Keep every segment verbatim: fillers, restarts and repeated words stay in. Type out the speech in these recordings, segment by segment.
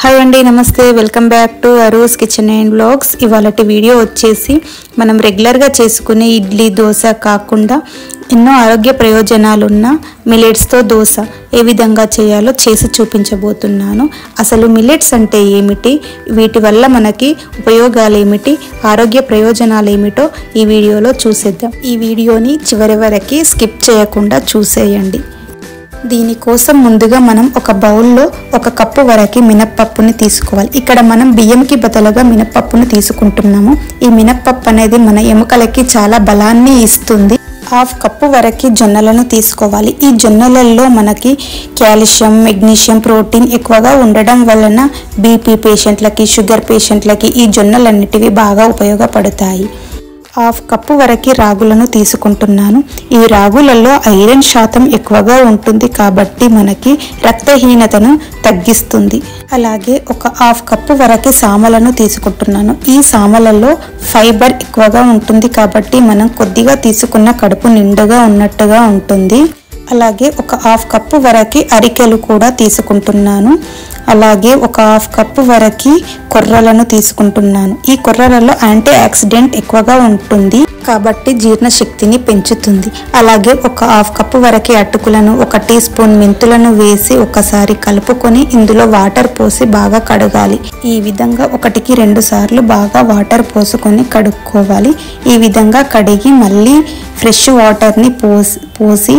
Hi అండి, నమస్తే. Welcome back to Aru's kitchen and vlogs. ఇవాళటి వీడియో వచ్చేసి మనం రెగ్యులర్గా చేసుకునే ఇడ్లీ దోశ కాకుండా ఎన్నో ఆరోగ్య ప్రయోజనాలున్న మిల్లెట్స్తో దోశ ఏ విధంగా చేయాలో చేసి చూపించబోతున్నాను. అసలు మిల్లెట్స్ అంటే ఏమిటి, వీటి వల్ల మనకి ఉపయోగాలు ఏమిటి, ఆరోగ్య ప్రయోజనాలు ఏమిటో ఈ వీడియోలో చూసేద్దాం. ఈ వీడియోని చివరి వరకు స్కిప్ చేయకుండా చూసేయండి. దీనికోసం ముందుగా మనం ఒక బౌల్లో ఒక కప్పు వరకు మినప్పప్పుని తీసుకోవాలి. ఇక్కడ మనం బియ్యంకి బదులుగా మినప్పప్పును తీసుకుంటున్నాము. ఈ మినప్పప్పు అనేది మన ఎముకలకి చాలా బలాన్ని ఇస్తుంది. హాఫ్ కప్పు వరకు జొన్నలను తీసుకోవాలి. ఈ జొన్నలలో మనకి కాల్షియం, మెగ్నీషియం, ప్రోటీన్ ఎక్కువగా ఉండడం వలన బీపీ పేషెంట్లకి, షుగర్ పేషెంట్లకి ఈ జొన్నలన్నిటివి బాగా ఉపయోగపడతాయి. హాఫ్ కప్పు వరకు రాగులను తీసుకుంటున్నాను. ఈ రాగులలో ఐరన్ శాతం ఎక్కువగా ఉంటుంది కాబట్టి మనకి రక్తహీనతను తగ్గిస్తుంది. అలాగే ఒక హాఫ్ కప్పు వరకు సామలను తీసుకుంటున్నాను. ఈ సామలలో ఫైబర్ ఎక్కువగా ఉంటుంది కాబట్టి మనం కొద్దిగా తీసుకున్న కడుపు నిండుగా ఉన్నట్టుగా ఉంటుంది. అలాగే ఒక హాఫ్ కప్పు వరకు అరికెలు కూడా తీసుకుంటున్నాను. అలాగే ఒక హాఫ్ కప్పు వరకు కొర్రలను తీసుకుంటున్నాను. ఈ కొర్రలలో యాంటీ ఆక్సిడెంట్ ఎక్కువగా ఉంటుంది కాబట్టి జీర్ణశక్తిని పెంచుతుంది. అలాగే ఒక హాఫ్ కప్పు వరకు అటుకులను, ఒక టీ స్పూన్ మెంతులను వేసి ఒకసారి కలుపుకొని ఇందులో వాటర్ పోసి బాగా కడగాలి. ఈ విధంగా ఒకటికి రెండు సార్లు బాగా వాటర్ పోసుకొని కడుక్కోవాలి. ఈ విధంగా కడిగి మళ్ళీ ఫ్రెష్ వాటర్ని పోసి పోసి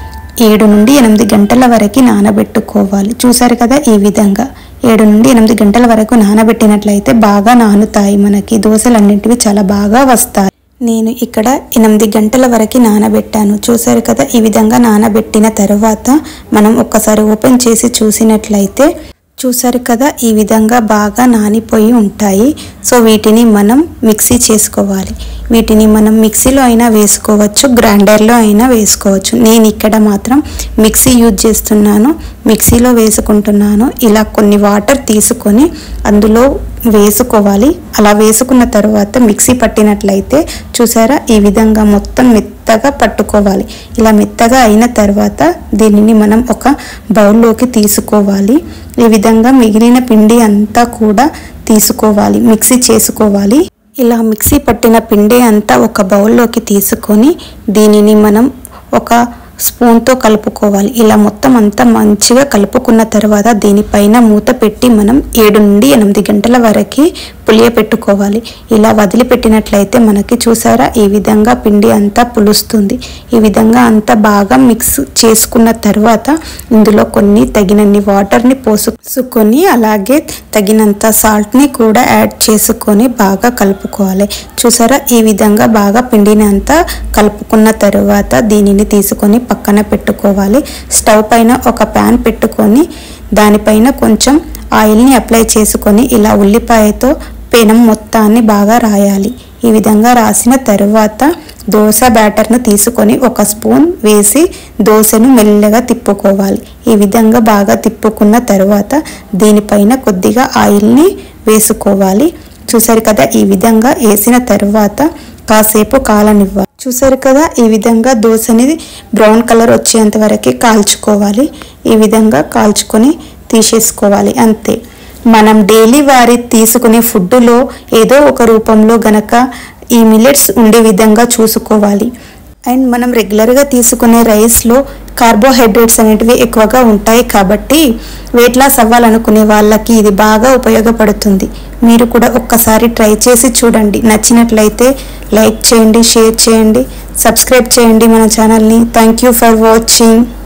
ఏడు నుండి ఎనిమిది గంటల వరకు నానబెట్టుకోవాలి. చూసారు కదా, ఈ విధంగా ఏడు నుండి ఎనిమిది గంటల వరకు నానబెట్టినట్లయితే బాగా నానుతాయి. మనకి దోశలన్నింటివి చాలా బాగా వస్తాయి. నేను ఇక్కడ ఎనిమిది గంటల వరకు నానబెట్టాను. చూసారు కదా, ఈ విధంగా నానబెట్టిన తర్వాత మనం ఒక్కసారి ఓపెన్ చేసి చూసినట్లయితే చూసారు కదా, ఈ విధంగా బాగా నానిపోయి ఉంటాయి. సో వీటిని మనం మిక్సీ చేసుకోవాలి. వీటిని మనం మిక్సీలో అయినా వేసుకోవచ్చు, గ్రైండర్లో అయినా వేసుకోవచ్చు. నేను ఇక్కడ మాత్రం మిక్సీ యూజ్ చేస్తున్నాను. మిక్సీలో వేసుకుంటున్నాను. ఇలా కొన్ని వాటర్ తీసుకొని అందులో వేసుకోవాలి. అలా వేసుకున్న తర్వాత మిక్సీ పట్టినట్లయితే చూసారా, ఈ విధంగా మొత్తం మెత్తగా పట్టుకోవాలి. ఇలా మెత్తగా అయిన తర్వాత దీనిని మనం ఒక బౌల్లోకి తీసుకోవాలి. ఈ విధంగా మిగిలిన పిండి అంతా కూడా తీసుకోవాలి, మిక్సీ చేసుకోవాలి. ఇలా మిక్సీ పట్టిన పిండి అంతా ఒక బౌల్లోకి తీసుకొని దీనిని మనం ఒక స్పూన్తో కలుపుకోవాలి. ఇలా మొత్తం అంతా మంచిగా కలుపుకున్న తర్వాత దీనిపైన మూత పెట్టి మనం ఏడు నుండి ఎనిమిది గంటల వరకు పులియపెట్టుకోవాలి. ఇలా వదిలిపెట్టినట్లయితే మనకి చూసారా, ఈ విధంగా పిండి అంతా పులుస్తుంది. ఈ విధంగా అంతా బాగా మిక్స్ చేసుకున్న తర్వాత ఇందులో కొన్ని తగినన్ని వాటర్ని పోసుకొని అలాగే తగినంత సాల్ట్ని కూడా యాడ్ చేసుకొని బాగా కలుపుకోవాలి. చూసారా, ఈ విధంగా బాగా పిండిని అంతా కలుపుకున్న తర్వాత దీనిని తీసుకొని పక్కన పెట్టుకోవాలి. స్టవ్ పైన ఒక ప్యాన్ పెట్టుకొని దానిపైన కొంచెం ఆయిల్ని అప్లై చేసుకొని ఇలా ఉల్లిపాయతో పెనం మొత్తాన్ని బాగా రాయాలి. ఈ విధంగా రాసిన తర్వాత దోశ బ్యాటర్ను తీసుకొని ఒక స్పూన్ వేసి దోశను మెల్లగా తిప్పుకోవాలి. ఈ విధంగా బాగా తిప్పుకున్న తర్వాత దీనిపైన కొద్దిగా ఆయిల్ని వేసుకోవాలి. చూసారు కదా, ఈ విధంగా వేసిన తర్వాత కాసేపు కాలనివ్వాలి. చూసారు కదా, ఈ విధంగా దోశని బ్రౌన్ కలర్ వచ్చేంత వరకు కాల్చుకోవాలి. ఈ విధంగా కాల్చుకొని తీసేసుకోవాలి. అంతే. మనం డైలీ వారి తీసుకునే ఫుడ్లో ఏదో ఒక రూపంలో గనక ఈ మిల్లెట్స్ ఉండే విధంగా చూసుకోవాలి. అండ్ మనం రెగ్యులర్గా తీసుకునే రైస్లో కార్బోహైడ్రేట్స్ అనేటివి ఎక్కువగా ఉంటాయి కాబట్టి వెయిట్ లాస్ అవ్వాలనుకునే వాళ్ళకి ఇది బాగా ఉపయోగపడుతుంది. మీరు కూడా ఒక్కసారి ట్రై చేసి చూడండి. నచ్చినట్లయితే లైక్ చేయండి, షేర్ చేయండి, సబ్స్క్రైబ్ చేయండి మన ఛానల్ని. Thank you for watching.